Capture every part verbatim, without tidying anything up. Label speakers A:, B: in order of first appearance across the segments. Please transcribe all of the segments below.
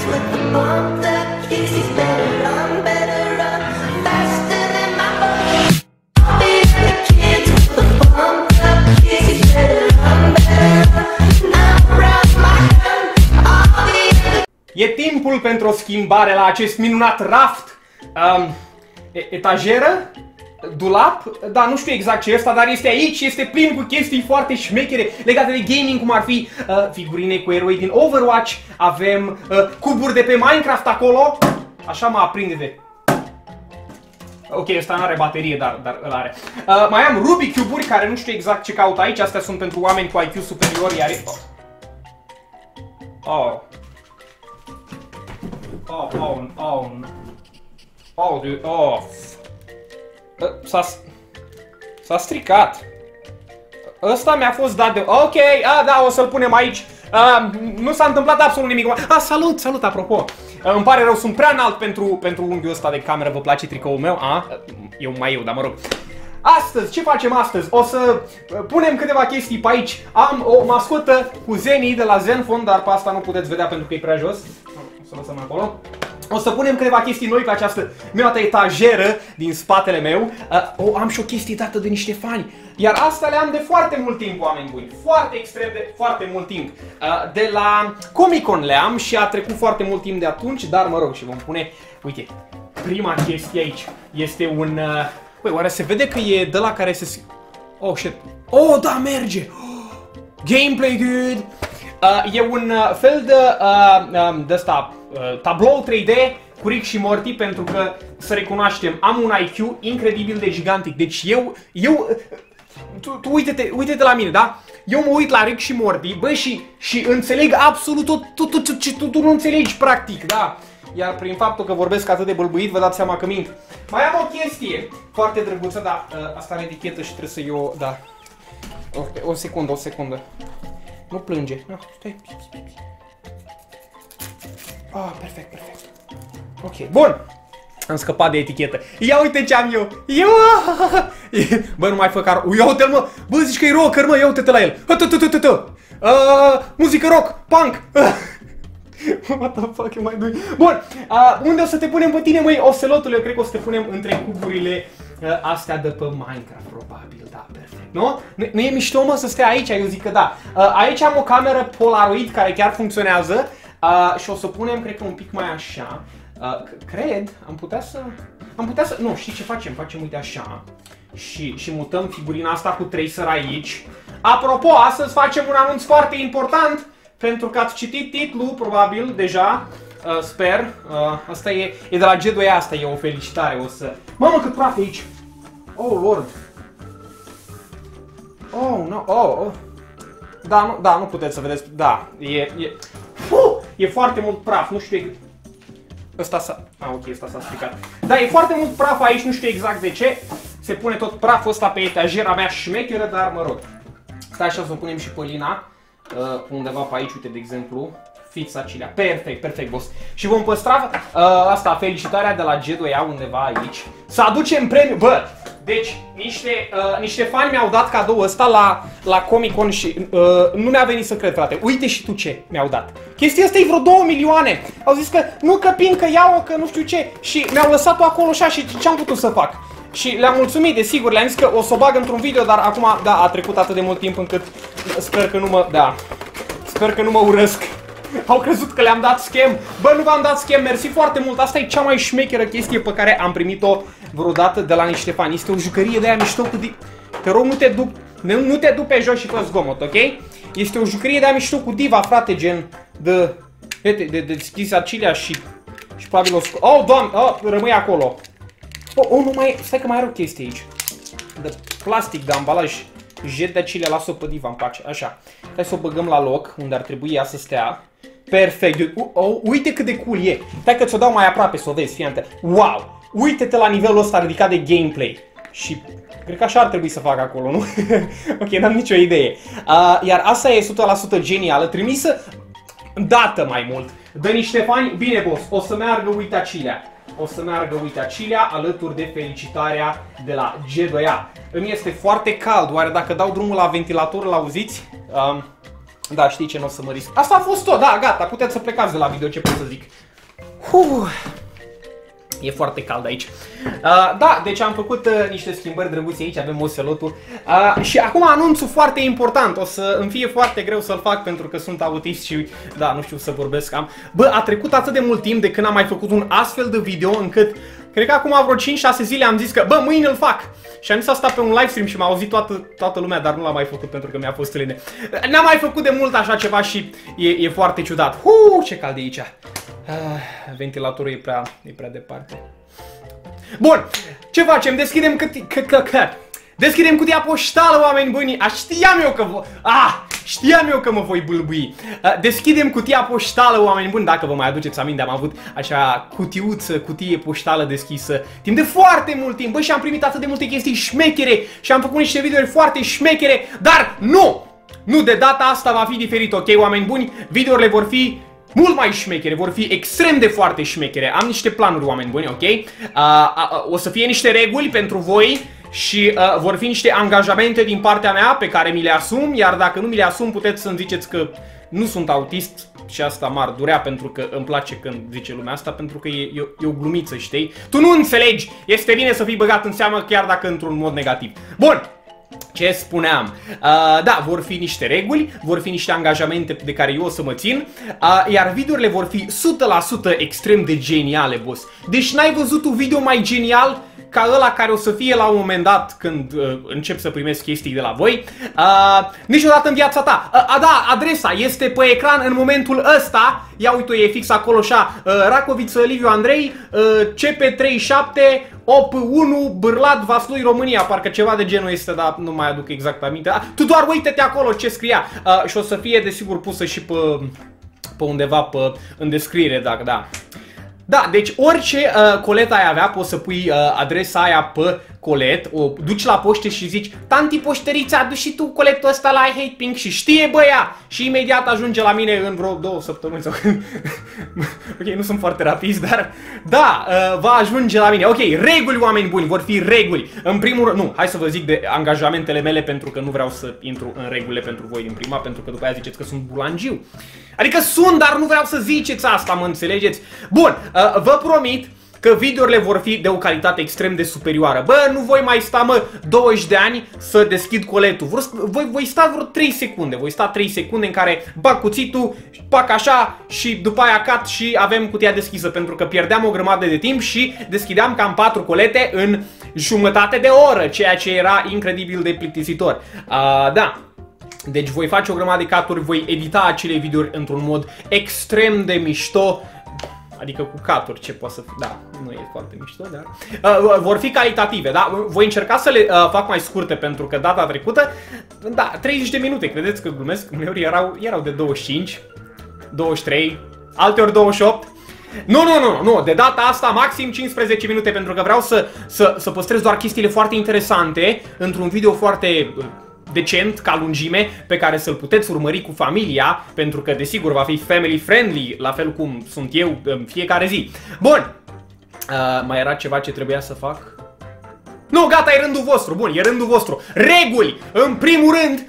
A: with the pumped up kicks. He's better run, better run, faster than my boat. All the other kids with the pumped up kicks. He's better run, better run, now around my gun. All the other...
B: E timpul pentru o schimbare la acest minunat raft. Um, etajeră? Dulap? Da, nu știu exact ce e ăsta, dar este aici, este plin cu chestii foarte șmechere legate de gaming, cum ar fi uh, figurine cu eroi din Overwatch, avem uh, cuburi de pe Minecraft acolo, așa mă aprinde de... Ok, ăsta nu are baterie, dar, dar îl are. Uh, mai am Rubik Cube-uri, care nu știu exact ce caut aici, astea sunt pentru oameni cu I Q superior, iar... Oh. Oh, oh, oh, oh, dude, oh. S-a stricat. Ăsta mi-a fost dat de... Ok, a, da, o să-l punem aici. A, nu s-a întâmplat absolut nimic. A, salut, salut, apropo. A, îmi pare rău, sunt prea înalt pentru, pentru unghiul ăsta de cameră. Vă place tricoul meu? A, eu mai eu, dar mă rog. Astăzi, ce facem astăzi? O să punem câteva chestii pe aici. Am o mascotă cu Zenny de la Zenfone, dar pe asta nu puteți vedea pentru că e prea jos. O să lăsăm acolo. O să punem câteva chestii noi pe această minunată etajeră din spatele meu. Uh, oh, am și o chestie dată de niște fani. Iar asta le am de foarte mult timp, oameni buni. Foarte extrem de foarte mult timp. Uh, de la Comic-Con le am și a trecut foarte mult timp de atunci, dar mă rog, și vom pune... Uite, prima chestie aici este un... Uh, Băi, oare se vede că e de la care se... Oh, shit. Oh, da, merge! Oh, gameplay good! Uh, e un uh, fel de... Uh, um, de ăsta... Uh, tablou trei D cu Rick și Morty, pentru că, să recunoaștem, am un I Q incredibil de gigantic. Deci eu, eu, tu, tu uite-te, uite-te la mine, da? Eu mă uit la Rick și Morty, bă, și, și înțeleg absolut tot, tot, tot, tot ce tu, tu nu înțelegi, practic, da? Iar prin faptul că vorbesc atât de bâlbâit, vă dați seama că mint. Mai am o chestie foarte drăguță, dar uh, asta are etichetă și trebuie să eu, da. O, o secundă, o secundă. Nu plânge. No, stai. Ah, perfect, perfect. Ok, bun. Am scăpat de etichetă. Ia uite ce am eu. Eu. Bă, nu mai fă car. Ia uite-l, mă. Bă, zici că e rocker, mă. Ia uite-te la el. Uh, muzică rock, punk. What the fuck am I doing? Bun, uh, unde o să te punem pe tine, măi, ocelotul? Eu cred că o să te punem între cuburile uh, astea de pe Minecraft, probabil, da, perfect, nu? Nu, nu e mișto, mă, să stea aici? Eu zic că da. Uh, aici am o cameră Polaroid care chiar funcționează. Uh, și o să punem, cred că un pic mai așa. Uh, cred, am putea să... Am putea să... Nu, știi ce facem? Facem, uite, așa. Și, și mutăm figurina asta cu tracer aici. Apropo, astăzi facem un anunț foarte important, pentru că ați citit titlul, probabil, deja. Uh, sper. Uh, asta e, e de la G doi A, asta e o felicitare, o să... Mamă, cât praf e aici! Oh, Lord! Oh, no, oh, oh. Da, nu, da, nu puteți să vedeți, da, e... e... Puh! E foarte mult praf, nu știu exact. Ăsta s-a... Ah, ok, ăsta s-a stricat. Da, e foarte mult praf aici, nu știu exact de ce. Se pune tot praful ăsta pe etajera mea șmecheră, dar mă rog. Stai așa, să o punem și pe Lina. Uh, undeva pe aici, uite, de exemplu. Fix acelea. Perfect, perfect, boss. Și vom păstra uh, asta, felicitarea de la G doi A undeva aici. Să aducem premiu. Bă, deci, niște, uh, niște fani mi-au dat cadou ăsta la, la Comic-Con și uh, nu mi-a venit să cred, frate. Uite și tu ce mi-au dat. Chestia asta e vreo două milioane. Au zis că nu, că pin, că iau-o, că nu știu ce. Și mi-au lăsat-o acolo așa și ce-am putut să fac? Și le-am mulțumit, desigur, le-am zis că o să o bag într-un video, dar acum, da, a trecut atât de mult timp încât sper că nu mă, da, sper că nu mă urăsc. Au crezut că le-am dat scam. Bă, nu v-am dat scam, mersi foarte mult. Asta e cea mai șmecheră chestie pe care am primit-o vreodată de la niște fani. Este o jucărie de aia mișto cu... Te rog, nu te du, nu, nu te du pe jos și pe zgomot, ok? Este o jucărie de aia mișto cu diva, frate, gen de... De, de, de deschis acelea și... Și probabil o sco... Oh, doamne, oh, rămâi acolo. Oh, oh, nu mai... Stai că mai are o chestie aici. De plastic, de ambalaj. Jet de acelea, lasă-o pe diva în pace. Așa. Hai să o băgăm la loc, unde ar trebui ea să stea. Perfect. Uh, oh, uite cât de cool e. Stai că ți-o dau mai aproape să o vezi, fii atent. Wow! Uite-te la nivelul ăsta ridicat de gameplay. Și cred că așa ar trebui să fac acolo, nu? Ok, n-am nicio idee. Uh, iar asta e o sută la sută genială, trimisă dată mai mult. Dă niște fani. Bine, boss, o să meargă, uite acelea. O să meargă, uite acelea, alături de felicitarea de la G doi A. Îmi este foarte cald, oare dacă dau drumul la ventilator, îl auziți? Um, Da, știi ce, nu o să mă risc. Asta a fost tot, da, gata, puteți să plecați de la video, ce pot să zic. Uf. E foarte cald aici. Uh, da, deci am făcut uh, niște schimbări drăguțe aici, avem ocelotul. Uh, și acum anunțul foarte important, o să îmi fie foarte greu să-l fac pentru că sunt autist și, da, nu știu să vorbesc am. Bă, a trecut atât de mult timp de când am mai făcut un astfel de video încât, cred că acum vreo cinci șase zile am zis că, bă, mâine îl fac. Și am zis asta pe un livestream și m-a auzit toată, toată lumea, dar nu l-am mai făcut pentru că mi-a fost lene. N-am mai făcut de mult așa ceva și e, e foarte ciudat. Huu, ce cald e aici. Uh, ventilatorul e prea, e prea departe. Bun, ce facem? Deschidem cutia. Deschidem cutia poștală, oameni buni. A, știam eu că vă... Ah, știam eu că mă voi bâlbâi. Uh, deschidem cutia poștală, oameni buni. Dacă vă mai aduceți aminte, am avut așa cutiuță, cutie poștală deschisă timp de foarte mult timp. Bă, și am primit atât de multe chestii șmechere și am făcut niște videouri foarte șmechere, dar nu! Nu, de data asta va fi diferit, ok, oameni buni? Videourile vor fi mult mai șmechere, vor fi extrem de foarte șmechere. Am niște planuri, oameni buni, ok? Uh, uh, o să fie niște reguli pentru voi și uh, vor fi niște angajamente din partea mea pe care mi le asum, iar dacă nu mi le asum puteți să-mi ziceți că nu sunt autist și asta m-ar durea pentru că îmi place când zice lumea asta, pentru că e, e, e o glumiță, știi? Tu nu înțelegi, este bine să fii băgat în seamă chiar dacă într-un mod negativ. Bun! Ce spuneam? Uh, da, vor fi niște reguli, vor fi niște angajamente de care eu o să mă țin, uh, iar videourile vor fi o sută la sută extrem de geniale, boss. Deci n-ai văzut un video mai genial ca ăla care o să fie la un moment dat când uh, încep să primesc chestii de la voi. Uh, niciodată în viața ta. Uh, uh, da, adresa este pe ecran în momentul ăsta. Ia uite, e fix acolo așa. Uh, Racoviță Liviu Andrei, uh, C P treizeci și șapte opt unu Bârlad Vaslui România. Parcă ceva de genul este, dar nu mai aduc exact aminte. Uh, tu doar uite-te acolo ce scria. Uh, și o să fie desigur pusă și pe, pe undeva pe, în descriere, dacă da. Da, deci orice uh, colet ai avea, poți să pui uh, adresa aia pe colet, o duci la poște și zici: tanti poșterița, adu și tu coletul ăsta la I Hate Pink și știe băia și imediat ajunge la mine în vreo două săptămâni sau... Ok, nu sunt foarte rapid, dar da, uh, va ajunge la mine. Ok, reguli, oameni buni, vor fi reguli. În primul rând, nu, hai să vă zic de angajamentele mele pentru că nu vreau să intru în regulile pentru voi din prima, pentru că după aia ziceți că sunt bulangiu. Adică sunt, dar nu vreau să ziceți asta, mă înțelegeți? Bun, uh, vă promit că videourile vor fi de o calitate extrem de superioară. Bă, nu voi mai sta, mă, douăzeci de ani să deschid coletul. Voi, voi sta vreo trei secunde. Voi sta trei secunde în care bag cuțitul, pac așa și după aia cat și avem cutia deschisă. Pentru că pierdeam o grămadă de timp și deschideam cam patru colete în jumătate de oră, ceea ce era incredibil de plictisitor. Uh, da. Deci voi face o grămadă de caturi, voi edita acele videouri într-un mod extrem de mișto. Adică cu caturi, ce poate să fie, da, nu e foarte mișto, dar uh, vor fi calitative, da? Voi încerca să le uh, fac mai scurte pentru că data trecută, da, treizeci de minute, credeți că glumesc? Uneori erau, erau de douăzeci și cinci, douăzeci și trei, alteori douăzeci și opt. Nu, nu, nu, nu, de data asta maxim cincisprezece minute pentru că vreau să, să, să păstrez doar chestiile foarte interesante într-un video foarte... Uh, decent, ca lungime, pe care să-l puteți urmări cu familia, pentru că, desigur, va fi family friendly, la fel cum sunt eu în fiecare zi. Bun! Uh, mai era ceva ce trebuia să fac? Nu, gata, e rândul vostru, bun, e rândul vostru. Reguli! În primul rând,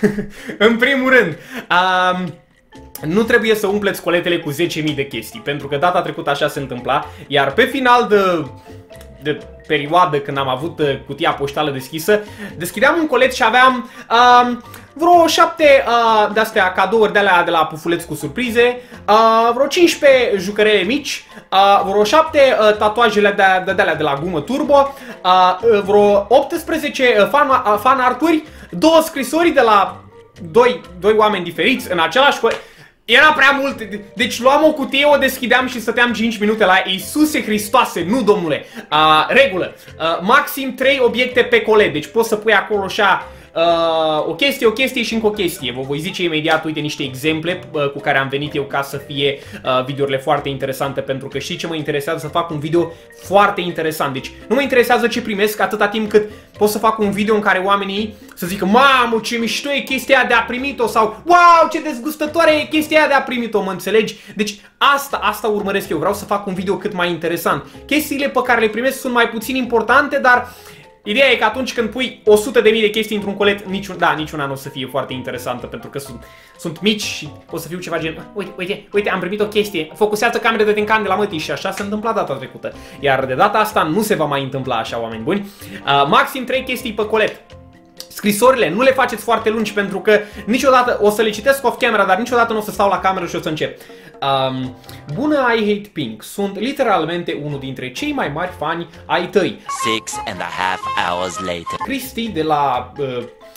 B: în primul rând, uh, nu trebuie să umpleți coletele cu zece mii de chestii, pentru că data trecută așa se întâmpla, iar pe final de... de perioadă când am avut uh, cutia poștală deschisă, deschideam un colet și aveam uh, vreo șapte uh, de-astea cadouri de-alea de la Pufuleț cu surprize, uh, vreo cincisprezece jucărele mici, uh, vreo șapte uh, tatuajele de-alea de, de la gumă turbo, uh, vreo optsprezece uh, fan, uh, fan arturi, două scrisori de la doi, doi oameni diferiți în același colet. Era prea mult, deci luam o cutie, o deschideam și stăteam cinci minute la Iisuse Hristoase, nu domnule. Uh, regulă, uh, maxim trei obiecte pe colet, deci poți să pui acolo așa uh, o chestie, o chestie și încă o chestie. Vă voi zice imediat, uite, niște exemple uh, cu care am venit eu ca să fie uh, videourile foarte interesante, pentru că știi ce mă interesează? Să fac un video foarte interesant. Deci nu mă interesează ce primesc atâta timp cât pot să fac un video în care oamenii să zică: mamă, ce mișto e chestia aia de a primit-o, sau wow, ce dezgustătoare e chestia aia de a primit-o, mă înțelegi? Deci asta, asta urmăresc eu, vreau să fac un video cât mai interesant. Chestiile pe care le primesc sunt mai puțin importante, dar Ideea e că atunci când pui o sută de mii de chestii într-un colet, niciun, da, niciuna nu o să fie foarte interesantă, pentru că sunt, sunt mici și o să fiu ceva gen, uite, uite, uite, am primit o chestie, focusează camera de tencan de la mătii și așa se întâmpla data trecută. Iar de data asta nu se va mai întâmpla așa, oameni buni. Uh, maxim trei chestii pe colet. Scrisorile nu le faceți foarte lungi pentru că niciodată o să le citesc off camera, dar niciodată nu o să stau la cameră și o să încep. Um, bună, I hate pink. Sunt literalmente unul dintre cei mai mari fani ai tăi.
C: Six and a half hours later.
B: Cristi de la uh,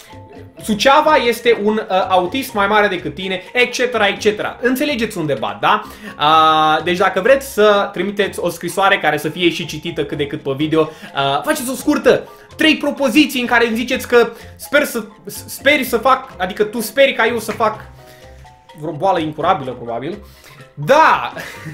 B: Suceava este un uh, autist mai mare decât tine, etc, et cetera. Înțelegeți unde bat, da? Uh, deci dacă vreți să trimiteți o scrisoare care să fie și citită cât de cât pe video, uh, faceți o scurtă. Trei propoziții în care îmi ziceți că sper să, speri să fac, adică tu speri ca eu să fac vreo boală incurabilă, probabil. Da!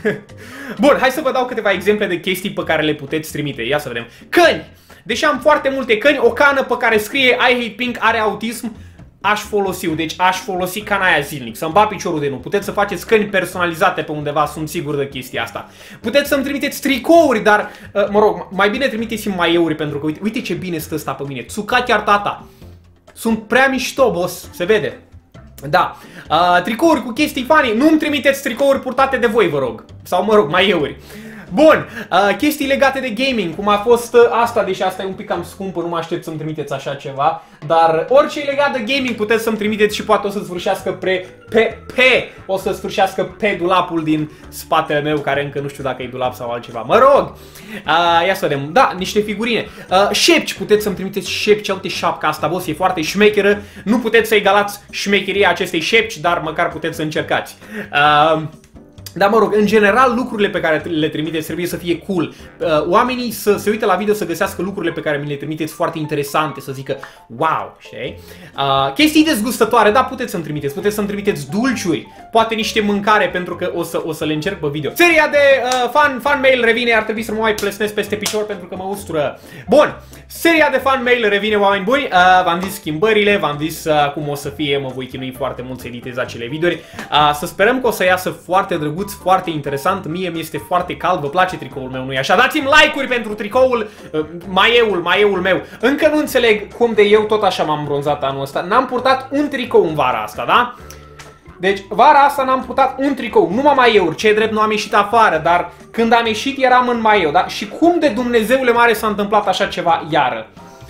B: Bun, hai să vă dau câteva exemple de chestii pe care le puteți trimite. Ia să vedem. Căni! Deși am foarte multe căni, o cană pe care scrie I hate pink are autism, aș folosi-o. Deci aș folosi cana aia zilnic, să-mi bat piciorul de nu. Puteți să faceți căni personalizate pe undeva, sunt sigur de chestia asta. Puteți să-mi trimiteți tricouri, dar, mă rog, mai bine trimiteți-mi maieuri, pentru că uite, uite ce bine stă ăsta pe mine. Țuca chiar tata. Sunt prea mișto, boss, se vede. Da, uh, tricouri cu chestii funny, nu-mi trimiteți tricouri purtate de voi, vă rog. Sau, mă rog, maieuri. Bun, uh, chestii legate de gaming, cum a fost uh, asta, deși asta e un pic cam scumpă, nu mă aștept să-mi trimiteți așa ceva. Dar orice e legat de gaming puteți să-mi trimiteți și poate o să sfârșească pre, pe, pe, o să sfârșească pe dulapul din spatele meu, care încă nu știu dacă e dulap sau altceva. Mă rog, uh, ia să vedem, da, niște figurine. Uh, șepci, puteți să-mi trimiteți șepci, uite șapca asta, boss, e foarte șmecheră. Nu puteți să egalați șmecheria acestei șepci, dar măcar puteți să încercați. Uh, Dar mă rog, în general lucrurile pe care le trimiteți trebuie să fie cool. Oamenii să se uite la video să găsească lucrurile pe care mi le trimiteți foarte interesante, să zică wow, știi? Uh, chestii dezgustătoare, da, puteți să-mi trimiteți, puteți să-mi trimiteți dulciuri, poate niște mâncare pentru că o să, o să le încerc pe video. Seria de uh, fan, fan mail revine, ar trebui să mă mai plesnesc peste picior pentru că mă ustură. Bun, seria de fan mail revine, oameni buni, uh, v-am zis schimbările, v-am zis uh, cum o să fie, mă voi chinui foarte mult să editez acele videouri. Uh, să sperăm că o să iasă foarte drăguț, foarte interesant, mie mi este foarte cald, vă place tricoul meu, nu-i așa? Dați-mi like-uri pentru tricoul, uh, maieul, maieul meu. Încă nu înțeleg cum de eu tot așa m-am bronzat anul ăsta, n-am purtat un tricou în vara asta, da? Deci, vara asta n-am purtat un tricou, numai maieuri, ce drept nu am ieșit afară, dar când am ieșit eram în maieu, da? Și cum de Dumnezeule mare s-a întâmplat așa ceva iară?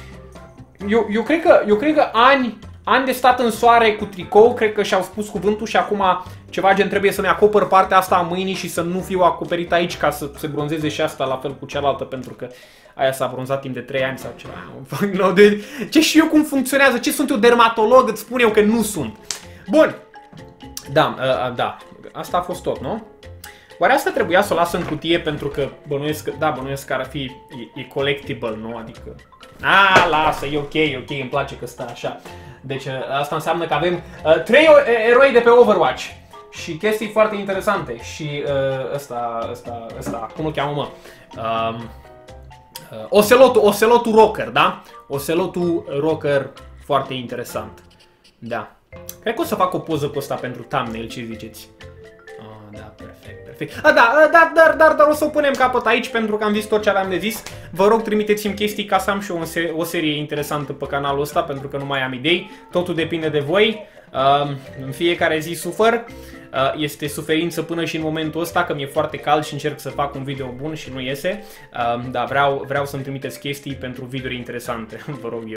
B: Eu, eu, cred că, eu cred că ani, ani de stat în soare cu tricou, cred că și-au spus cuvântul și acum ceva gen trebuie să-mi acopăr partea asta a mâinii și să nu fiu acoperit aici ca să se bronzeze și asta la fel cu cealaltă, pentru că aia s-a bronzat timp de trei ani sau ceva. Ce știu eu cum funcționează? Ce sunt eu, dermatolog? Îți spun eu că nu sunt. Bun. Da, uh, da. Asta a fost tot, nu? Oare asta trebuia să o las în cutie pentru că bănuiesc că, da, bănuiesc că ar fi, e, e collectible, nu? Adică... A, lasă, e ok, e ok, îmi place că stă așa. Deci asta înseamnă că avem uh, trei eroi de pe Overwatch și chestii foarte interesante. Și uh, ăsta, ăsta, ăsta, cum îl cheamă, mă? Uh, uh, Ocelotul, Ocelotul Rocker, da? Ocelotul Rocker foarte interesant. Da. Cred că o să fac o poză cu ăsta pentru thumbnail, ce ziceți? Ah, da, perfect, perfect. Ah, da, dar, dar, dar, dar o să o punem capăt aici pentru că am zis tot ce aveam de zis. Vă rog, trimiteți-mi chestii ca să am și eu o serie interesantă pe canalul ăsta, pentru că nu mai am idei. Totul depinde de voi. Uh, în fiecare zi sufăr. Uh, este suferință până și în momentul ăsta, că mi-e foarte cald și încerc să fac un video bun și nu iese. Uh, da, vreau, vreau să-mi trimiteți chestii pentru videouri interesante, vă rog eu.